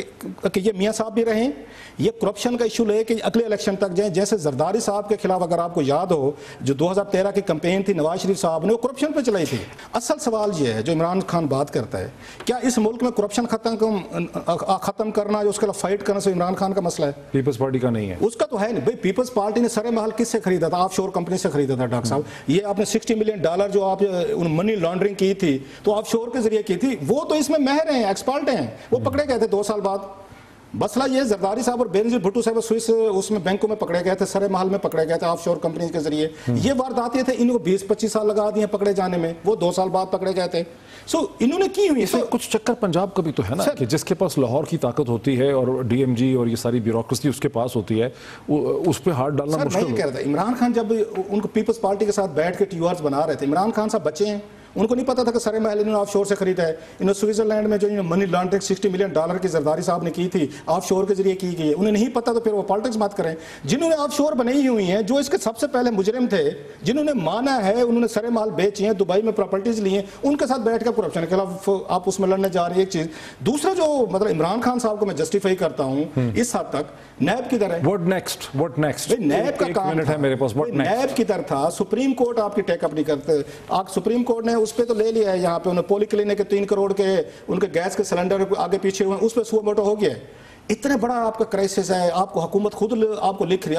یہ میاں صاحب بھی رہیں, یہ کرپشن کا ایشو لے کے اگلے الیکشن تک جائیں. جیسے زرداری صاحب کے خلاف اگر آپ کو یاد ہو, جو 2013 کی کمپین تھی نواز شریف صاحب نے, وہ کرپشن پہ چلائی تھی. اصل سوال یہ ہے جو عمران خان بات کرتا ہے, کیا اس ملک میں کرپشن ختم کرنا, جو اس کے خلاف فائٹ کرنا, سے عمران خان کا مسئلہ ہے, پیپلز پارٹی کا نہیں ہے. اس کا تو ہے نہیں. بھائی پیپلز پارٹی نے سرے محل کس سے خریدا تھا؟ آف شور کمپنی سے خریدا تھا ڈاکٹر صاحب. یہ آپ نے $60 ملین جو آپ منی لانڈرنگ کی تھی تو آف شور کے ذریعے کی تھی, وہ تو اس میں ماہر ہیں, ایکسپرٹ ہیں, وہ پکڑے گئے تھے 2 سال بعد. مسئلہ یہ زرداری صاحب اور بینظیر بھٹو صاحب سوئس اس میں بینکوں میں پکڑے گئے تھے, سرے محل میں پکڑے گئے تھے آف شور کمپنیز کے ذریعے. یہ وارداتیں تھے, ان کو 20-25 سال لگا دیے پکڑے جانے میں, وہ 2 سال بعد پکڑے گئے تھے. سو انہوں نے کی ہوئی. کچھ چکر پنجاب کا بھی تو ہے نا, کہ جس کے پاس لاہور کی طاقت ہوتی ہے اور ڈی ایم جی اور یہ ساری بیوروکریسی اس کے پاس ہوتی ہے, اس پہ ہاتھ ڈالنا مشکل. میں یہ کہہ رہا تھا, عمران خان جب ان کو پیپلز پارٹی کے ساتھ بیٹھ کے ٹی آرز بنا رہے تھے, عمران خان صاحب بچے ہیں, ان کو نہیں پتا تھا کہ سرے محل انہوں نے آف شور سے خریدا ہے. انہوں سوئٹزرلینڈ میں جو منی لانڈرنگ $60 ملین کی زرداری صاحب نے کی تھی آف شور کے ذریعے کی گئی ہے. انہیں نہیں پتا تو پھر وہ پالیٹکس بات کریں. جنہوں نے آف شور بنائی ہوئی ہیں, جو اس کے سب سے پہلے مجرم تھے, جنہوں نے مانا ہے, انہوں نے سرے مال بیچی ہیں, دبئی میں پراپرٹیز لی ہیں, ان کے ساتھ بیٹھ کر کرپشن کے خلاف آپ اس میں لڑنے جا رہے ہیں. ایک چیز. دوسرا جو مطلب عمران خان صاحب کو میں جسٹیفائی کرتا ہوں اس حد تک, نیب کدھر ہے؟ What next? نیب کا کام ہے میرے پاس. نیب کدھر تھا؟ سپریم کورٹ آپ کی ٹیک اپ نہیں کرتے. آپ سپریم کورٹ نے اس پہ تو لے لیا ہے, یہاں پہ انہیں پولی کلینک کے 3 کروڑ کے ان کے گیس کے سلنڈر آگے پیچھے ہوئے, اس پہ سو موٹو ہو گیا ہے. اتنا بڑا آپ کا کرائسس ہے, آپ کو حکومت خود آپ کو لکھ رہی ہے,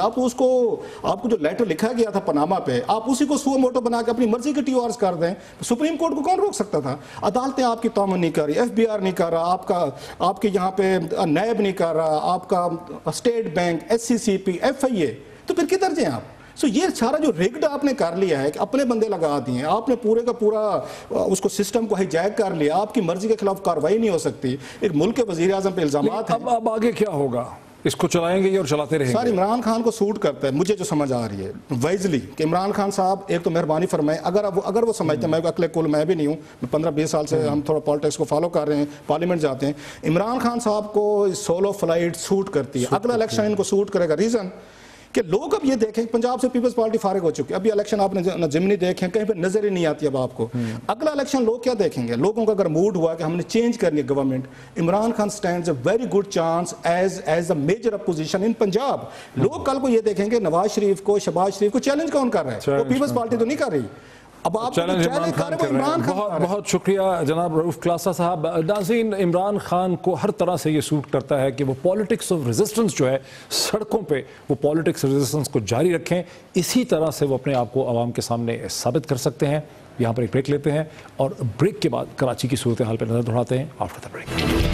آپ کو جو لیٹر لکھا گیا تھا پاناما پہ, آپ اسی کو سو موٹو بنا کے اپنی مرضی کے TORs کر دیں. سپریم کورٹ کو کون روک سکتا تھا؟ عدالتیں آپ کی تعاون نہیں کر رہی, FBI نہیں کر رہا, آپ کے یہاں پہ نیب نہیں کر رہا, آپ کا اسٹیٹ بینک, SCCP, FIA, تو پھر کدھر جائیں آپ؟ سو یہ سارا جو ریگڈ آپ نے کر لیا ہے کہ اپنے بندے لگا دیے ہیں, آپ نے پورے کا پورا اس کو سسٹم کو ہائیجیک کر لیا, آپ کی مرضی کے خلاف کاروائی نہیں ہو سکتی. ایک ملک کے وزیر اعظم پہ الزامات ہیں. اب آگے کیا ہوگا؟ اس کو چلائیں گے اور چلاتے رہیں گے؟ سر عمران خان کو سوٹ کرتا ہے, مجھے جو سمجھ آ رہی ہے وائزلی, کہ عمران خان صاحب ایک تو مہربانی فرمائیں, اگر وہ سمجھتے ہیں, میں عقل کل میں بھی نہیں ہوں, 15-20 سال سے ہم تھوڑا پالیٹکس کو فالو کر رہے ہیں, پارلیمنٹ جاتے ہیں, عمران خان صاحب کو سولو فلائٹ سوٹ کرتی ہے. اگلا الیکشن ان کو سوٹ کرے گا. ریزن کہ لوگ اب یہ دیکھیں, پنجاب سے پیپلز پارٹی فارغ ہو چکی ہے, ابھی الیکشن آپ نے جمنی دیکھیں, کہیں پہ نظر ہی نہیں آتی اب آپ کو. اگلا الیکشن لوگ کیا دیکھیں گے؟ لوگوں کا اگر موڈ ہوا کہ ہم نے چینج کرنی ہے government, Imran Khan stands a very good chance as a major opposition in Punjab. لوگ کل کو یہ دیکھیں گے نواز شریف کو, شہباز شریف کو چیلنج کون کر رہا ہے؟ وہ پیپلز پارٹی تو نہیں کر رہی. اب آپ چیلنج عمران خان کر رہے ہیں. بہت شکریہ جناب رؤف کلاسا صاحب. ناظرین, عمران خان کو ہر طرح سے یہ سوٹ کرتا ہے کہ وہ پالیٹکس آف ریزسٹنس جو ہے سڑکوں پہ, وہ پالیٹکس ریزسٹنس کو جاری رکھیں. اسی طرح سے وہ اپنے آپ کو عوام کے سامنے ثابت کر سکتے ہیں. یہاں پر ایک بریک لیتے ہیں اور بریک کے بعد کراچی کی صورتحال پہ نظر دوڑاتے ہیں آفٹر دا بریک.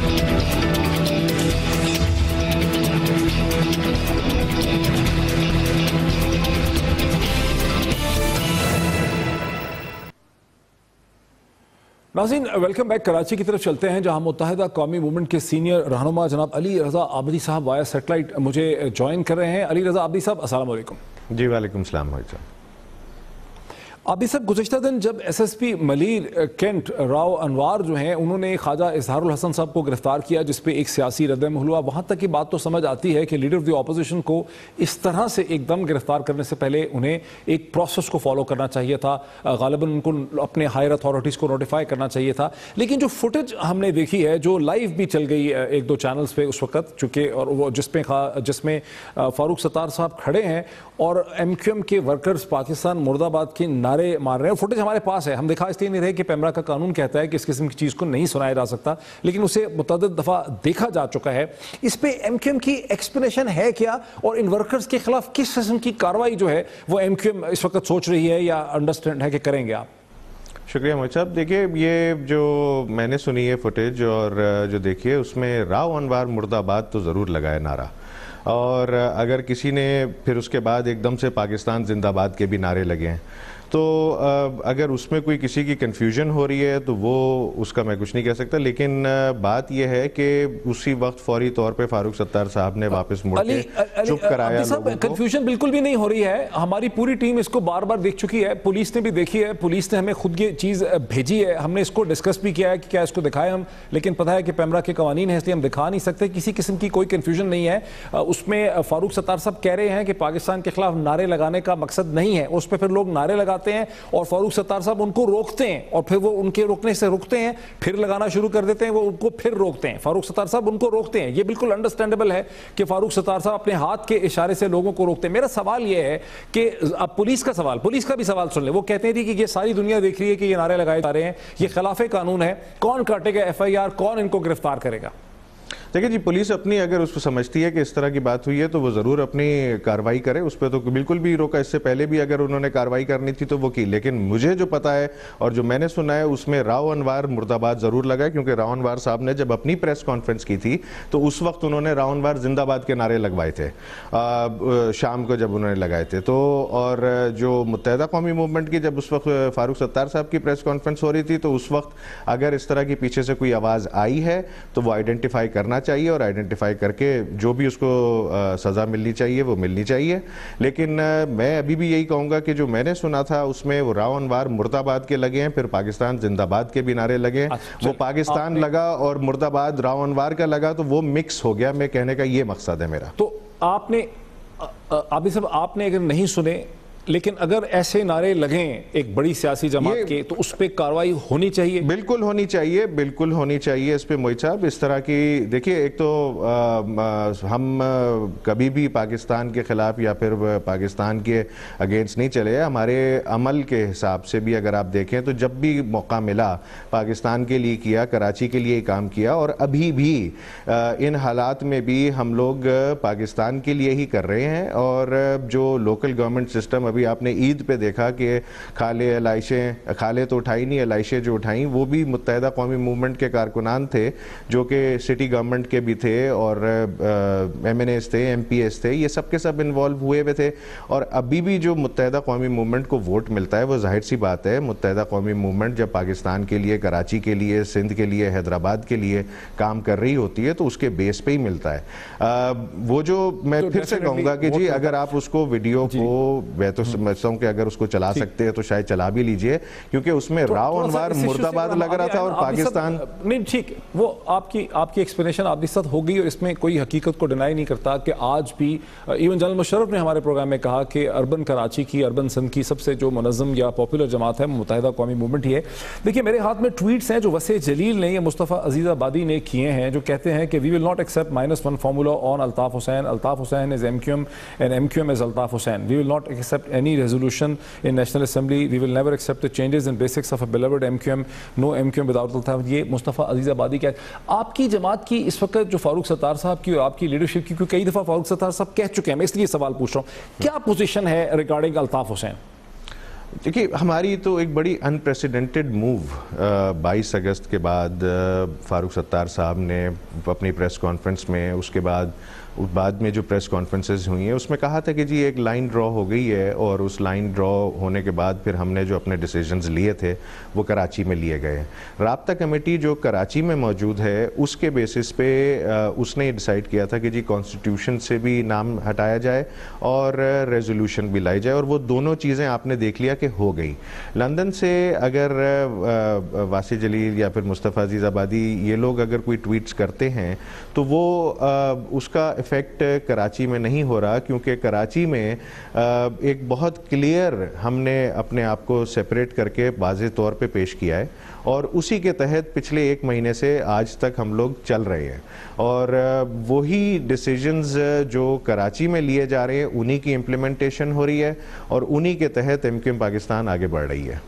ناظرین, ویلکم بیک. کراچی کی طرف چلتے ہیں جہاں متحدہ قومی موومنٹ کے سینئر رہنما جناب علی رضا عابدی صاحب وایا سیٹلائٹ مجھے جوائن کر رہے ہیں. علی رضا عابدی صاحب, السلام علیکم. جی وعلیکم السلام بھائی صاحب. عابدی صاحب, گزشتہ دن جب SSP ملیر کینٹ راؤ انوار جو ہیں انہوں نے خواجہ اظہار الحسن صاحب کو گرفتار کیا جس پہ ایک سیاسی رد عمل ہوا, وہاں تک کی بات تو سمجھ آتی ہے کہ لیڈر آف دی اپوزیشن کو اس طرح سے ایک دم گرفتار کرنے سے پہلے انہیں ایک پروسیس کو فالو کرنا چاہیے تھا, غالباً ان کو اپنے ہائر اتھارٹیز کو نوٹیفائی کرنا چاہیے تھا. لیکن جو فوٹیج ہم نے دیکھی ہے, جو لائیو بھی چل گئی 1-2 چینلز پہ اس وقت, چونکہ اور وہ جس میں فاروق ستار صاحب کھڑے ہیں اور MQM کے ورکرز پاکستان مرد آباد کے نعرے مار رہے ہیں. فوٹیج ہمارے پاس ہے, ہم دکھا اس لیے نہیں رہے کہ پیمرا کا قانون کہتا ہے کہ اس قسم کی چیز کو نہیں سنایا جا سکتا, لیکن اسے متعدد دفعہ دیکھا جا چکا ہے. اس پہ MQM کی ایکسپلینیشن ہے کیا, اور ان ورکرز کے خلاف کس قسم کی کاروائی جو ہے وہ MQM اس وقت سوچ رہی ہے یا انڈرسٹینڈ ہے کہ کریں گے آپ؟ شکریہ موید صاحب. دیکھیے, یہ جو میں نے سنی ہے فوٹیج اور جو دیکھیے اس میں راؤ انوار مرد آباد تو ضرور لگا ہے نعرہ, اور اگر کسی نے پھر اس کے بعد ایک دم سے پاکستان زندہ باد کے بھی نعرے لگے ہیں, تو اگر اس میں کوئی کسی کی کنفیوژن ہو رہی ہے تو وہ اس کا میں کچھ نہیں کہہ سکتا. لیکن بات یہ ہے کہ اسی وقت فوری طور پہ فاروق ستار صاحب نے واپس مڑ کے چپ کرایا لوگوں کو. کنفیوژن بالکل بھی نہیں ہو رہی ہے, ہماری پوری ٹیم اس کو بار بار دیکھ چکی ہے, پولیس نے بھی دیکھی ہے, پولیس نے ہمیں خود یہ چیز بھیجی ہے, ہم نے اس کو ڈسکس بھی کیا ہے کہ کیا اس کو دکھائیں ہم, لیکن پتہ ہے کہ پیمرا کے قوانین ہیں اس لیے ہم دکھا نہیں سکتے. کسی قسم کی کوئی کنفیوژن نہیں ہے. اس میں فاروق ستار صاحب کہہ رہے ہیں کہ پاکستان کے خلاف نعرے لگانے کا مقصد نہیں ہے, اس پہ پھر لوگ نعرے لگاتے ہیں اور فاروق ستار صاحب ان کو روکتے ہیں, اور پھر وہ ان کے روکنے سے رکتے ہیں, پھر لگانا شروع کر دیتے ہیں, وہ ان کو پھر روکتے ہیں. فاروق ستار صاحب ان کو روکتے ہیں. یہ بالکل انڈرسٹینڈیبل ہے کہ فاروق ستار صاحب اپنے ہاتھ کے اشارے سے لوگوں کو روکتے ہیں. میرا سوال یہ ہے کہ اب پولیس کا بھی سوال سن لیں. وہ کہتے ہیں کہ یہ ساری دنیا دیکھ رہی ہے کہ یہ نعرے لگائے جا رہے ہیں, یہ خلاف قانون ہے, کون کاٹے گا FIR, کون ان کو گرفتار کرے گا؟ دیکھیں جی, پولیس اپنی اگر اس کو سمجھتی ہے کہ اس طرح کی بات ہوئی ہے تو وہ ضرور اپنی کاروائی کرے, اس پہ تو بالکل بھی روکا. اس سے پہلے بھی اگر انہوں نے کاروائی کرنی تھی تو وہ کی. لیکن مجھے جو پتا ہے اور جو میں نے سنا ہے اس میں راؤ انوار مرد آباد ضرور لگا ہے, کیونکہ راؤ انوار صاحب نے جب اپنی پریس کانفرنس کی تھی تو اس وقت انہوں نے راؤ انوار زندہ باد کے نعرے لگوائے تھے شام کو جب انہوں نے لگائے تھے. تو اور جو متحدہ قومی موومنٹ کی جب اس وقت فاروق ستار صاحب کی پریس کانفرنس ہو رہی تھی تو اس وقت اگر اس طرح کی پیچھے سے کوئی آواز آئی ہے تو وہ آئیڈینٹیفائی کرنا چاہیے اور آئیڈینٹیفائی کر کے جو بھی اس کو سزا ملنی چاہیے وہ ملنی چاہیے. لیکن میں ابھی بھی یہی کہوں گا کہ جو میں نے سنا تھا اس میں وہ راو انوار مرد آباد کے لگے ہیں, پھر پاکستان زندہ باد کے بھی نارے لگے, وہ پاکستان لگا اور مرد آباد راو انوار کا لگا, تو وہ مکس ہو گیا. میں کہنے کا یہ مقصد ہے میرا. تو آپ نے عابد صاحب آپ نے اگر نہیں سنے لیکن اگر ایسے نعرے لگیں ایک بڑی سیاسی جماعت کے تو اس پہ کارروائی ہونی چاہیے. بالکل ہونی چاہیے, بالکل ہونی چاہیے اس پہ موید صاحب. اس طرح کی دیکھیے, ایک تو ہم کبھی بھی پاکستان کے خلاف یا پھر پاکستان کے اگینسٹ نہیں چلے. ہمارے عمل کے حساب سے بھی اگر آپ دیکھیں تو جب بھی موقع ملا پاکستان کے لیے کیا, کراچی کے لیے کام کیا, اور ابھی بھی ان حالات میں بھی ہم لوگ پاکستان کے لیے ہی کر رہے ہیں. اور جو لوکل گورنمنٹ سسٹم, ابھی آپ نے عید پہ دیکھا کہ کھالے تو اٹھائی نہیں, علائشیں جو اٹھائیں وہ بھی متحدہ قومی موومنٹ کے کارکنان تھے, جو کہ سٹی گورنمنٹ کے بھی تھے اور ایم این ایز تھے, ایم پی ایز تھے, یہ سب کے سب انوالو ہوئے ہوئے تھے. اور ابھی بھی جو متحدہ قومی موومنٹ کو ووٹ ملتا ہے وہ ظاہر سی بات ہے, متحدہ قومی موومنٹ جب پاکستان کے لیے, کراچی کے لیے, سندھ کے لیے, حیدرآباد کے لیے کام کر رہی ہوتی ہے تو اس کے بیس پہ ہی ملتا ہے. وہ جو میں پھر سے کہوں گا کہ جی اگر آپ اس کو ویڈیو کو, میں تو سمجھتا ہوں کہ اگر اس کو چلا سکتے ہیں تو شاید چلا بھی لیجئے, کیونکہ اس میں راو انوار مرد آباد لگ رہا تھا اور پاکستان. نہیں ٹھیک, وہ آپ کی ایکسپلینیشن آپ کے ساتھ ہو گئی, اور اس میں کوئی حقیقت کو ڈینائی نہیں کرتا کہ آج بھی ایون جنرل مشرف نے ہمارے پروگرام میں کہا کہ اربن کراچی کی, اربن سندھ کی سب سے جو منظم یا پاپولر جماعت ہے متحدہ قومی موومنٹ ہی ہے. دیکھیے میرے ہاتھ میں ٹویٹس ہیں جو وسیع جلیل نے یا مصطفیٰ عزیز آبادی نے کیے ہیں, جو کہتے ہیں کہ we will not accept -1 formula on Altaf Hussain. Altaf Hussain is MQM and MQM is Altaf Hussain. We will not accept any resolution in National Assembly. We will never accept the changes and basics of a beloved MQM. No MQM without Altaf. یہ مصطفیٰ عزیز آبادی کا ہے. آپ کی جماعت کی اس وقت جو فاروق ستار صاحب کی اور آپ کی لیڈرشپ کی, کیونکہ کئی دفعہ فاروق ستار صاحب کہہ چکے ہیں, میں اس لیے سوال پوچھ رہا ہوں, کیا پوزیشن ہے ریگارڈنگ الطاف حسین؟ دیکھیے ہماری تو ایک بڑی انپریسیڈنٹڈ موو 22 اگست کے بعد فاروق ستار صاحب نے اپنی پریس کانفرنس میں, اس کے بعد میں جو پریس کانفرنسز ہوئی ہیں اس میں کہا تھا کہ جی ایک لائن ڈرا ہو گئی ہے, اور اس لائن ڈرا ہونے کے بعد پھر ہم نے جو اپنے ڈیسیجنز لیے تھے وہ کراچی میں لیے گئے. رابطہ کمیٹی جو کراچی میں موجود ہے اس کے بیسس پہ اس نے ڈیسائیڈ کیا تھا کہ جی کانسٹیٹیوشن سے بھی نام ہٹایا جائے اور ریزولوشن بھی لائی جائے, اور وہ دونوں چیزیں آپ نے دیکھ لیا کہ ہو گئی. لندن سے اگر واسی جلیل یا پھر مصطفیٰ عزیز آبادی یہ لوگ اگر کوئی ٹویٹس کرتے ہیں تو وہ اس کا افیکٹ کراچی میں نہیں ہو رہا, کیونکہ کراچی میں ایک بہت کلیئر ہم نے اپنے آپ کو سیپریٹ کر کے واضح طور پہ پیش کیا ہے, اور اسی کے تحت پچھلے 1 مہینے سے آج تک ہم لوگ چل رہے ہیں, اور وہی ڈیسیجنز جو کراچی میں لیے جا رہے ہیں انہی کی امپلیمنٹیشن ہو رہی ہے, اور انہی کے تحت MQM پاکستان آگے بڑھ رہی ہے.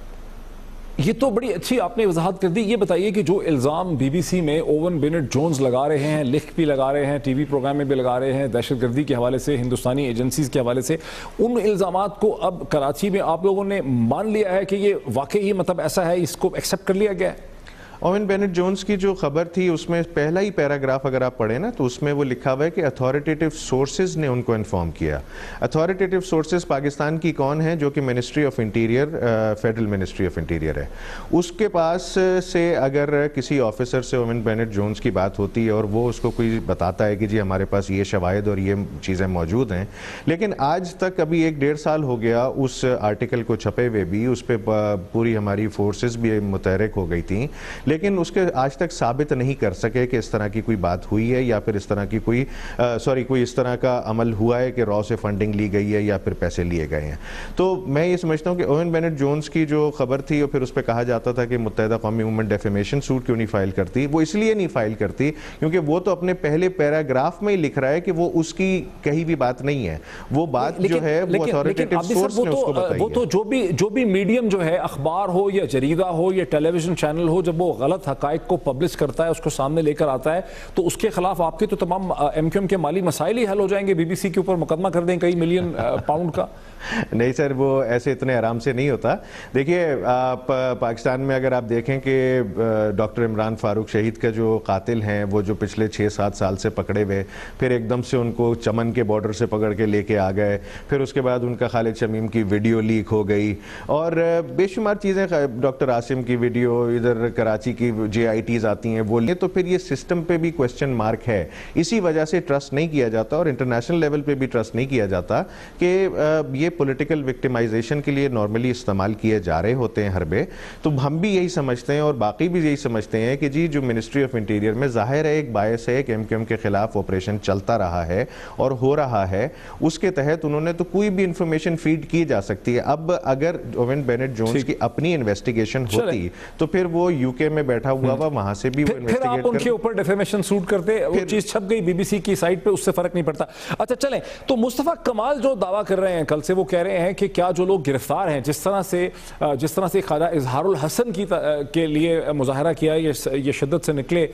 یہ تو بڑی اچھی آپ نے وضاحت کر دی. یہ بتائیے کہ جو الزام BBC میں اوون بینٹ جونز لگا رہے ہیں, لکھ بھی لگا رہے ہیں, ٹی وی پروگرام میں بھی لگا رہے ہیں, دہشت گردی کے حوالے سے, ہندوستانی ایجنسیز کے حوالے سے, ان الزامات کو اب کراچی میں آپ لوگوں نے مان لیا ہے کہ یہ واقعی مطلب ایسا ہے, اس کو ایکسیپٹ کر لیا گیا ہے؟ اوون بینٹ جونز کی جو خبر تھی اس میں پہلا ہی پیراگراف اگر آپ پڑھیں نا تو اس میں وہ لکھا ہوا ہے کہ اتھارٹیٹیو سورسز نے ان کو انفارم کیا. اتھارٹیٹیو سورسز پاکستان کی کون ہیں؟ جو کہ ministry of interior, federal ministry of interior ہے. اس کے پاس سے اگر کسی آفیسر سے اوون بینٹ جونز کی بات ہوتی ہے اور وہ اس کو کوئی بتاتا ہے کہ جی ہمارے پاس یہ شواہد اور یہ چیزیں موجود ہیں, لیکن آج تک ابھی 1-1.5 سال ہو گیا اس آرٹیکل کو چھپے ہوئے بھی, اس پہ پوری ہماری فورسز بھی متحرک ہو گئی تھیں, لیکن اس کے آج تک ثابت نہیں کر سکے کہ اس طرح کی کوئی بات ہوئی ہے یا پھر اس طرح کی کوئی اس طرح کا عمل ہوا ہے کہ را سے فنڈنگ لی گئی ہے یا پھر پیسے لیے گئے ہیں. تو میں یہ سمجھتا ہوں کہ اوون بینٹ جونز کی جو خبر تھی اور پھر اس پہ کہا جاتا تھا کہ متحدہ قومی موومنٹ ڈیفیمیشن سوٹ کیوں نہیں فائل کرتی, وہ اس لیے نہیں فائل کرتی کیونکہ وہ تو اپنے پہلے پیراگراف میں ہی لکھ رہا ہے کہ وہ اس کی کہیں بھی بات نہیں ہے, وہ بات جو ہے وہ اتھارٹیٹیو سورس نے اس کو بتائی ہے. وہ تو جو بھی میڈیم جو ہے, اخبار ہو یا جریدہ ہو یا ٹیلی ویژن چینل ہو, جب وہ غلط حقائق کو پبلش کرتا ہے, اس کو سامنے لے کر آتا ہے, تو اس کے خلاف آپ کے تو تمام MQM کے مالی مسائل ہی حل ہو جائیں گے. BBC کے اوپر مقدمہ کر دیں کئی ملین پاؤنڈ کا. نہیں سر، وہ ایسے اتنے آرام سے نہیں ہوتا. دیکھیے آپ پاکستان میں اگر آپ دیکھیں کہ ڈاکٹر عمران فاروق شہید کا جو قاتل ہیں وہ جو پچھلے 6-7 سال سے پکڑے ہوئے، پھر ایک دم سے ان کو چمن کے بارڈر سے پکڑ کے لے کے آ گئے، پھر اس کے بعد ان کا خالد شمیم کی ویڈیو لیک ہو گئی، اور بے شمار چیزیں، ڈاکٹر عاصم کی ویڈیو، ادھر کراچی کی JITs آتی ہیں وہ، تو پھر یہ سسٹم پہ بھی کوسچن مارک ہے. اسی وجہ سے ٹرسٹ نہیں کیا جاتا، اور انٹرنیشنل لیول پہ بھی ٹرسٹ نہیں کیا جاتا کہ یہ پولیٹیکل وکٹمائزیشن کے لیے نارملی استعمال کیے جا رہے ہوتے ہیں حربے. تو ہم بھی یہی سمجھتے ہیں اور باقی بھی یہی سمجھتے ہیں کہ جی جو منسٹری آف انٹیریئر میں ظاہر ہے ایک باعث ہے کہ MQM کے خلاف آپریشن چلتا رہا ہے اور ہو رہا ہے، اس کے تحت انہوں نے تو کوئی بھی انفارمیشن فیڈ کی جا سکتی ہے. اب اگر اوین بینٹ جونز کی اپنی انویسٹیگیشن ہوتی تو پھر وہ UK میں بیٹھا ہوا وہاں سے بھی وہ پھر آپ ان کے اوپر ڈیفیمیشن سوٹ کرتے، وہ چیز چھپ گئی BBC کی سائٹ پہ، اس سے فرق نہیں پڑتا. اچھا چلیں، تو مصطفیٰ کمال جو دعویٰ کر رہے ہیں کل سے، وہ کہہ رہے ہیں کہ کیا جو لوگ گرفتار ہیں، جس طرح سے خواجہ اظہار الحسن کے لیے مظاہرہ کیا، یہ شدت سے نکلے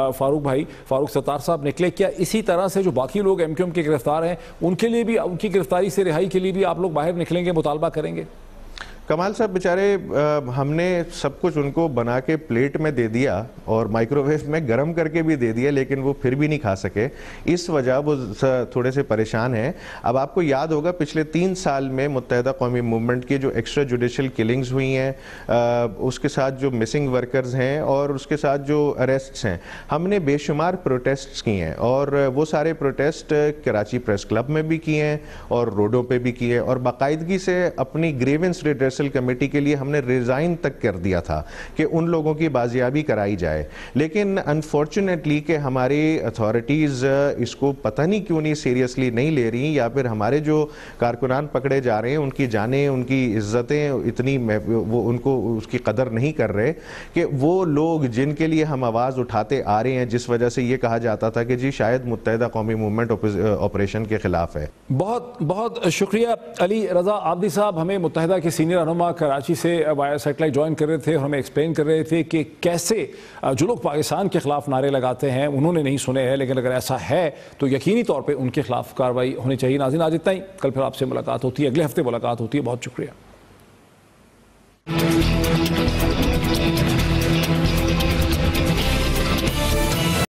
فاروق ستار صاحب نکلے، کیا اسی طرح سے جو باقی لوگ MQM کے گرفتار ہیں ان کے لیے بھی، ان کی گرفتاری سے رہائی کے لیے بھی آپ لوگ باہر نکلیں گے، مطالبہ کریں گے؟ کمال صاحب بیچارے، ہم نے سب کچھ ان کو بنا کے پلیٹ میں دے دیا اور مائکرو ویو میں گرم کر کے بھی دے دیا، لیکن وہ پھر بھی نہیں کھا سکے. اس وجہ وہ تھوڑے سے پریشان ہیں. اب آپ کو یاد ہوگا پچھلے 3 سال میں متحدہ قومی موومنٹ کی جو ایکسٹرا جوڈیشل کلنگز ہوئی ہیں، اس کے ساتھ جو مسنگ ورکرز ہیں اور اس کے ساتھ جو اریسٹس ہیں، ہم نے بے شمار پروٹیسٹس کی ہیں، اور وہ سارے پروٹیسٹ کراچی پریس کلب میں بھی کیے ہیں اور روڈوں پہ بھی کیے، اور باقاعدگی سے اپنی گریونس ریڈریس کمیٹی کے لیے ہم نے ریزائن تک کر دیا تھا کہ ان لوگوں کی بازیابی کرائی جائے. لیکن انفارچونیٹلی کہ ہماری اتھارٹیز اس کو پتہ نہیں کیوں نہیں سیریسلی نہیں لے رہی، یا پھر ہمارے جو کارکنان پکڑے جا رہے ہیں ان کی جانیں، ان کی عزتیں اتنی وہ ان کو اس کی قدر نہیں کر رہے کہ وہ لوگ جن کے لیے ہم آواز اٹھاتے آ رہے ہیں، جس وجہ سے یہ کہا جاتا تھا کہ جی شاید متحدہ قومی موومنٹ آپریشن کے خلاف ہے. بہت بہت شکریہ علی رضا عابدی صاحب. ہمیں متحدہ کے سینئر رہنما کراچی سے وائر سیٹلائٹ جوائن کر رہے تھے اور ہمیں ایکسپلین کر رہے تھے کہ کیسے جو لوگ پاکستان کے خلاف نعرے لگاتے ہیں انہوں نے نہیں سنے ہیں، لیکن اگر ایسا ہے تو یقینی طور پہ ان کے خلاف کارروائی ہونی چاہیے. ناظرین آج اتنا ہی، کل پھر آپ سے ملاقات ہوتی ہے، اگلے ہفتے ملاقات ہوتی ہے. بہت شکریہ.